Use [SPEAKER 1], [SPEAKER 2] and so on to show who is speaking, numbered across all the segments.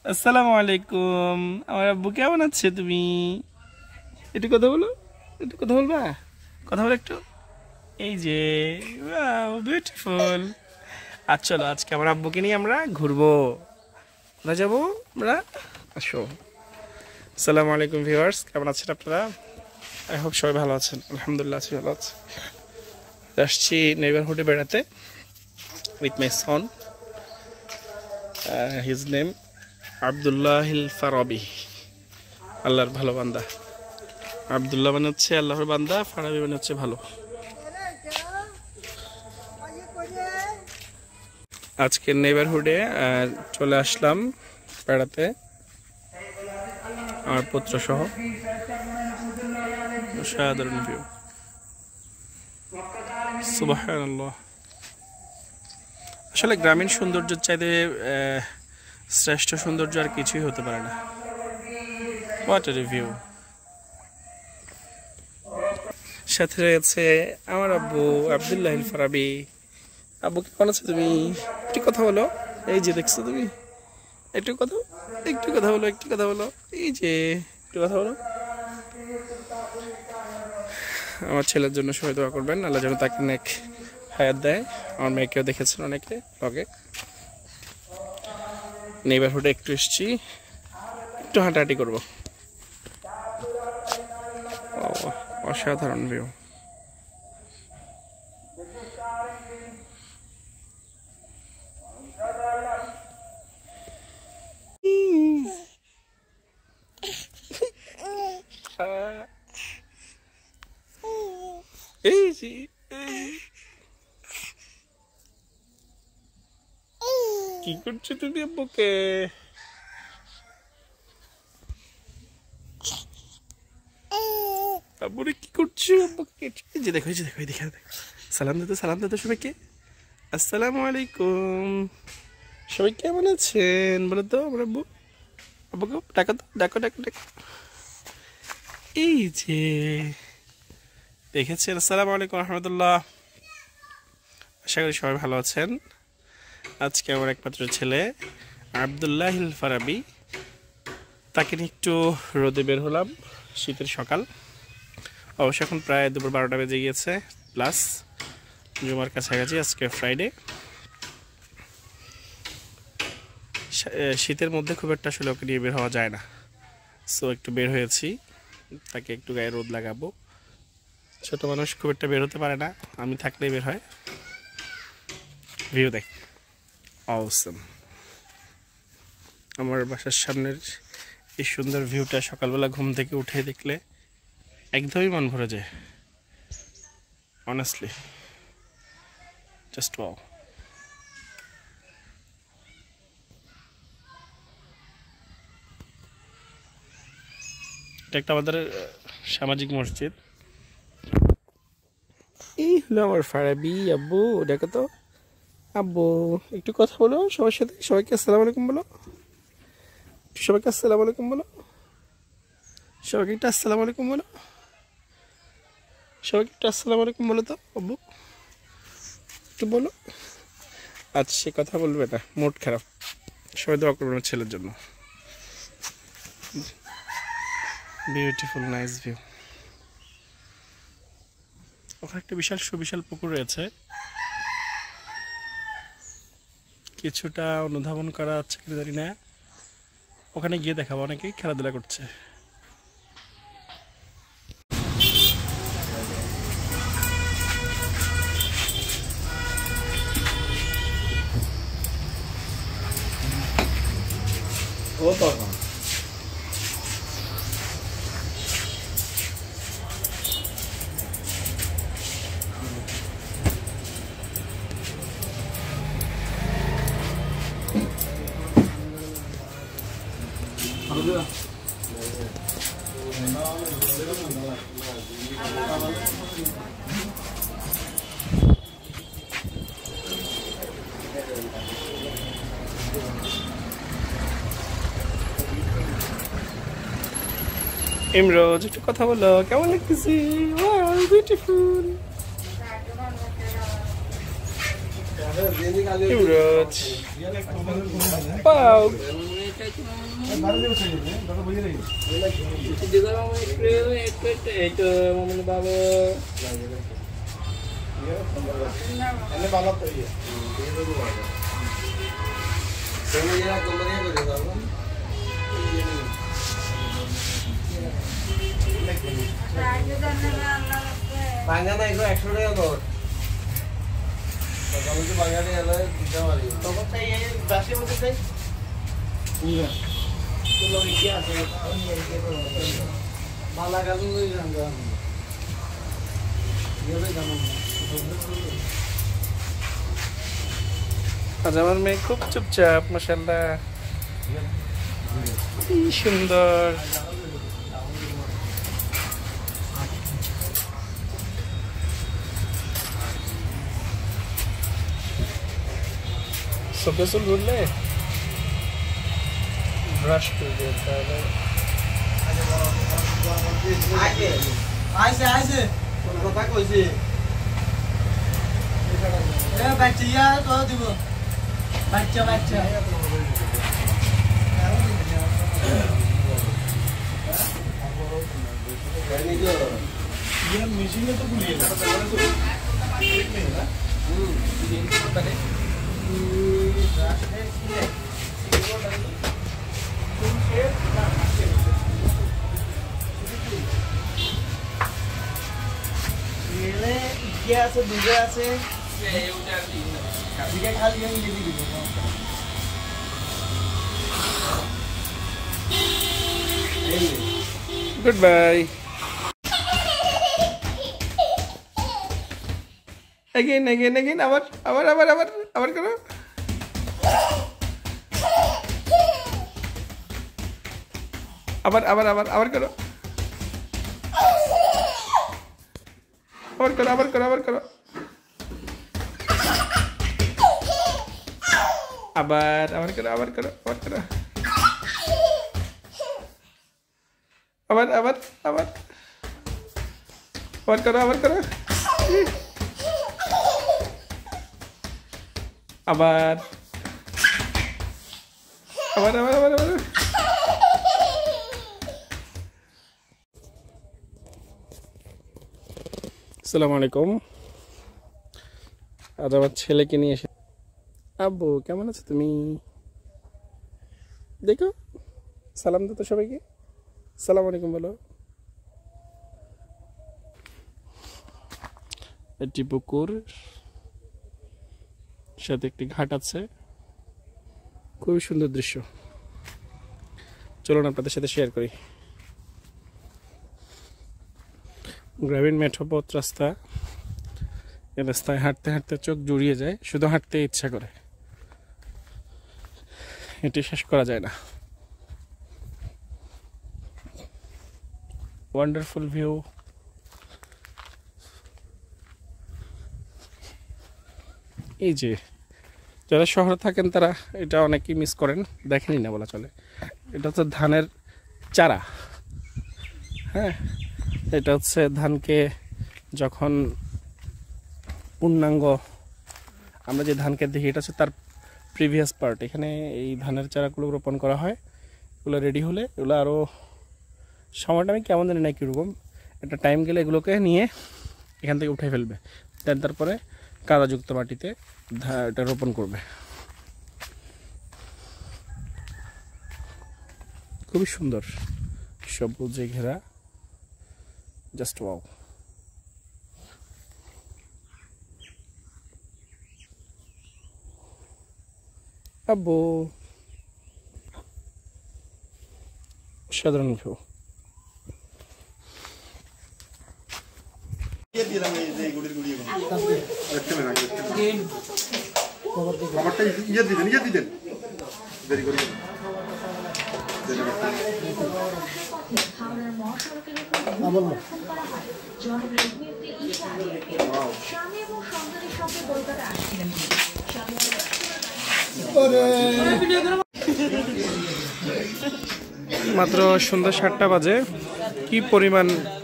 [SPEAKER 1] আসসালামু আলাইকুম। আমার আব্বু কেমন আছে? তুমি একটু কথা বলো, একটু কথা বলবা, কথা বলো একটু। এই যে বিউটিফুল। আজ চলো আজকে আমার আব্বুকে নিয়ে আমরা ঘুরবো। কোথায় যাবো আমরা? আসো। আসসালামু আলাইকুম ভিউয়ার্স, কেমন আছেন আপনারা? আই হোপ সবাই ভালো আছেন। আলহামদুলিল্লাহ আছি, ভালো আছি। আসছি নেইবারহুডে বেড়াতে with my son. His name Abdullahil Farabi. আল্লাহর ভালো বান্দা। আব্দুল্লাহ মানে হচ্ছে আল্লাহর বান্দা, ফারাবি মানে হচ্ছে ভালো। আজকের নেইবারহুডে চলে আসলাম বেড়াতে আমার পুত্র সহ। সাধারণ ভিউ, সুবহানাল্লাহ। আসলে গ্রামীণ সৌন্দর্যের চাইতে শ্রেষ্ঠ সৌন্দর্য আর কিছুই হতে পারে না। What a review. সাথে রয়েছে আমার আব্বু আব্দুল্লাহিল ফারাবি। আব্বু কেমন আছো তুমি? একটু কথা বলো। এই যে দেখছো তুমি, একটু কথা বলো, একটু কথা বলো। এই যে একটু কথা বলো। আমার ছেলের জন্য সবাই দোয়া করবেন, আল্লাহ যেন তাকে নেক হায়াত দেয়। আমার মেয়েকেও দেখেছেন অনেকে ব্লগে। নেইবারহুডে একটু এসছি, একটু হাঁটাহাঁটি করবো। অসাধারণ ভিউ। এই যে কি করছো তুমি আব্বুকে? আব্বুরে কি করছো আব্বুকে? এই যে দেখো, এই যে দেখো, দেখো সালাম দিতে সবাইকে। আসসালামু আলাইকুম। সবাই কেমন আছেন বলো তো আমার আব্বু? আব্বুকে ডাকো তো, ডাকো। এই যে দেখেছেন। আসসালামু আলাইকুম রহমতুল্লাহ। আশা করি সবাই ভালো আছেন। আজকে আমার একমাত্র ছেলে আব্দুল্লাহিল ফারাবি, তাকে নিয়ে একটু রোদে বের হলাম। শীতের সকাল, অবশ্য এখন প্রায় দুপুর 12টা বেজে গিয়েছে প্লাস, জুমার কাছাকাছি। আজকে ফ্রাইডে। শীতের মধ্যে খুব একটা আসলে ওকে নিয়ে বের হওয়া যায় না, সো একটু বের হয়েছি, তাকে একটু গায়ে রোদ লাগাবো। ছোট মানুষ খুব একটা বের হতে পারে না, আমি থাকলেই বের হয়। ভিউ দেখ, অসম। আমার বাসার সামনের এই সুন্দর ভিউটা সকালবেলা ঘুম থেকে উঠে দেখলে একদমই মন ভরে যায়। Honestly just wow. এটা একটা আমাদের সামাজিক মসজিদ। এই হলো আমার ফারাবি। আব্বু দেখো তো, আব্বু একটু কথা বলো সবার সাথে। সবাইকে আসসালামু আলাইকুম বলো, সবাইকে আসসালামু আলাইকুম বলো, সবাইকে একটু আসসালামু আলাইকুম বলো, সবাইকে একটু আসসালামু আলাইকুম বলো তো আব্বু, একটু বলো। আজ সে কথা বলবে না, মুড খারাপ। সবাই দোয়া করবেন আমার ছেলের জন্য। Beautiful nice view. ওখানে একটা বিশাল সুবিশাল পুকুর রয়েছে, কিছুটা অনুধাবন করা হচ্ছে কি জানি না। ওখানে গিয়ে দেখাবো, অনেকেই খেলাধুলা করছে। ইমরোজ একটু কথা বলো, কেমন লাগতেছি? Wow beautiful. Imroz, wow
[SPEAKER 2] Bengali এগুলো 100 টাকা নোট মোটামুটি বাঙালি এলো দিতে পারি তখন তাই এই বাসের মধ্যে তাই কোনো কি আছে মালা গালু লই জানগা ইয়ে জানো
[SPEAKER 1] আজ আমার মেয়ে খুব চুপচাপ মাশাআল্লাহ কি সুন্দর सुबह से बोल ले ब्रश कर देता है
[SPEAKER 2] আইছে কোন কথা কইছি এ বাচ্চা তো দিব বাচ্চা ये मशीन में तो भूलिए क्या से दूसरे से ये खाली हम ले ली
[SPEAKER 1] goodbye again আবার করো আবার করো আবার করো আসসালামু আলাইকুম আজ আমার ছেলেকে নিয়ে এসে আব্বু কেমন আছো তুমি দেখো সালাম দাও তো সবাইকে আসসালামু আলাইকুম বলো একটি পুকুর সাথে একটি ঘাট আছে খুবই সুন্দর দৃশ্য চলুন আপনাদের সাথে শেয়ার করি গ্রামীণ মেঠোপথ রাস্তা এই রাস্তায় হাঁটতে হাঁটতে চোখ জুড়িয়ে যায় শুধু হাঁটতে ইচ্ছা করে এটি শেষ করা যায় না ওয়ান্ডারফুল ভিউ এই যে যারা শহরে থাকেন তারা এটা অনেকেই মিস করেন দেখেনি না বলা চলে এটা হচ্ছে ধানের চারা হ্যাঁ এটা হচ্ছে ধানকে যখন পূর্ণাঙ্গ আমরা যে ধানকে দেখি এটা হচ্ছে তার প্রিভিয়াস পার্ট এখানে এই ধানের চারাগুলো রোপণ করা হয় এগুলো রেডি হলে এগুলো আরও সময়টা আমি কেমন জানি না কীরকম একটা টাইম গেলে এগুলোকে নিয়ে এখান থেকে উঠে ফেলবে দেন তারপরে কাদাযুক্ত মাটিতে এটা রোপণ করবে খুবই সুন্দর সবুজে ঘেরা জাস্ট ওয়াও আব্বু সাধারণ ভিউ মাত্র সন্ধ্যা 7টা বাজে কি পরিমাণ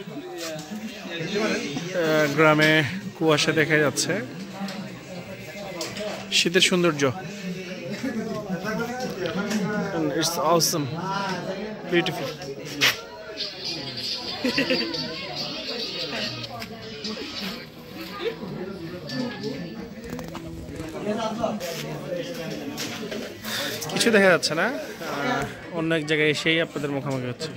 [SPEAKER 1] গ্রামে কুয়াশা দেখা যাচ্ছে শীতের সৌন্দর্য It's awesome. Beautiful. কিছু দেখা যাচ্ছে না, অন্য এক জায়গায় এসেই আপনাদের মুখোমুখি হচ্ছে।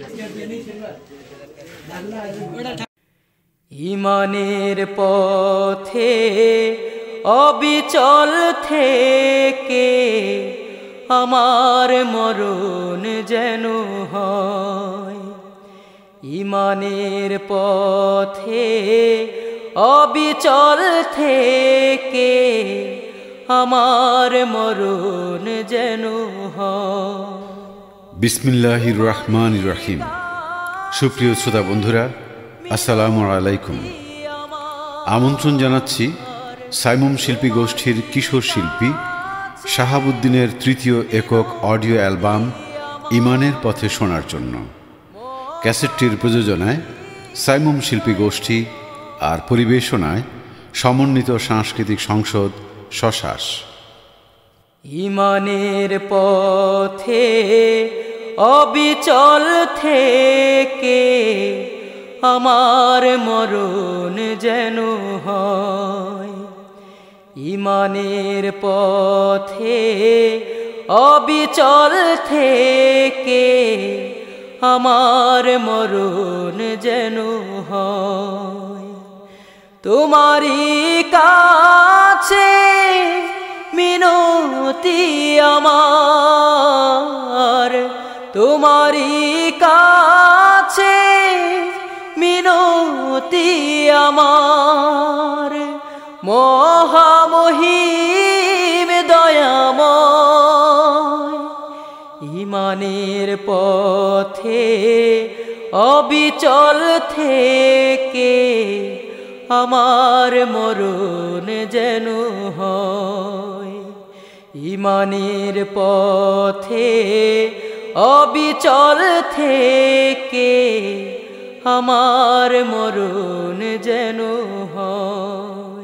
[SPEAKER 3] ইমানের পথে অবিচল থেকে আমার মরণ যেন হয়। ইমানের পথে অবিচল থেকে আমার মরণ যেন হয়।
[SPEAKER 4] বিসমিল্লাহির রহমানির রহিম। সুপ্রিয় শ্রোতা বন্ধুরা, আসসালামু আলাইকুম। আমন্ত্রণ জানাচ্ছি সাইমুম শিল্পী গোষ্ঠীর কিশোর শিল্পী শাহাবুদ্দিনের তৃতীয় একক অডিও অ্যালবাম ইমানের পথে শোনার জন্য। ক্যাসেটটির প্রযোজনায় সাইমুম শিল্পী গোষ্ঠী আর পরিবেশনায় সমন্বিত সাংস্কৃতিক সংসদ শশাস।
[SPEAKER 3] ইমানের পথে অবিচল থেকে আমার মরণ যেন হয়। ইমানের পথে অবিচল থেকে আমার মরণ যেন হয়। তোমারই কাছে মিনতি আমার, তোমারই কাছে মিনতি আমার, মহামহিম দয়াময়। ইমানের পথে অবিচল থেকে আমার মরণ যেন হয়। ইমানের পথে অবিচল থেকে আমার মরণ যেন হয়।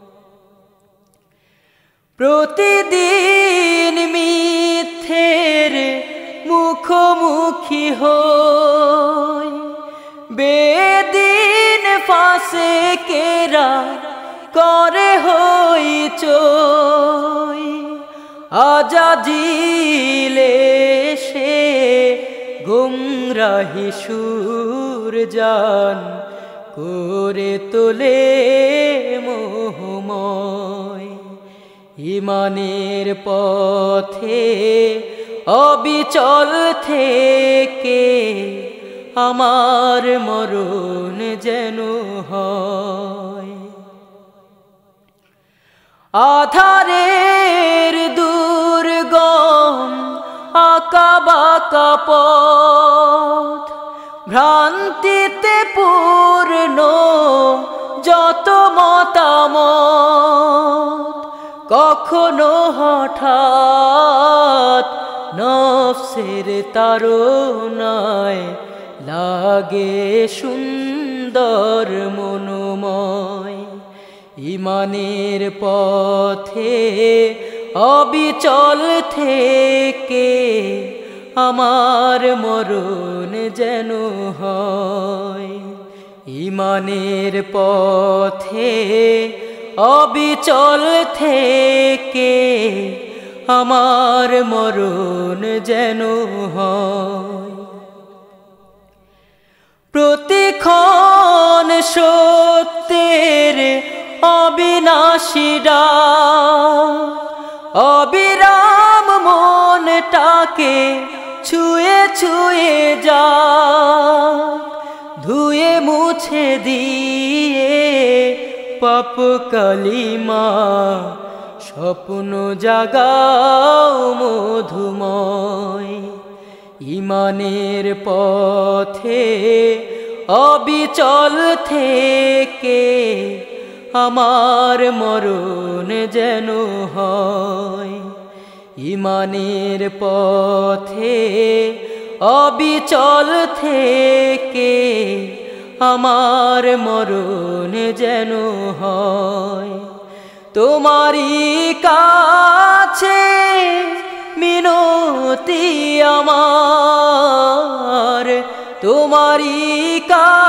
[SPEAKER 3] প্রতিদিন মিথ্যের মুখোমুখি হই, বেদিন ফাঁসে কেরা করে হইচই। আজাজিলে সে গুমরাহি সুর জান করে তোলে মোহময়। ইমানের পথে অবিচল থেকে আমার মরণ যেন হয়। আধারের দুর্গম আঁকাবাঁকা পথ, ভ্রান্তিতে পূর্ণ যত মতামত, কখনো হঠাৎ নফসের তাড়নায় লাগে সুন্দর মনোময়। ইমানের পথে অবিচল থেকে আমার মরণ যেন হয়। ইমানের পথে অবিচল থেকে আমার মরণ যেন হয়। প্রতিক্ষণ সত্যের অবিনাশী ডাক, অবিরাম মনটাকে ছুঁয়ে ছুঁয়ে যাক, ধুয়ে মুছে দিয়ে পাপ কালিমা, স্বপ্ন জাগাও মধুময়। ইমানের পথে অবিচল থেকে আমার মরণ যেন হয়। ইমানের পথে অবিচল থেকে আমার মরণ যেন হয়। তোমারই কাছে মিনতি আমার তোমারি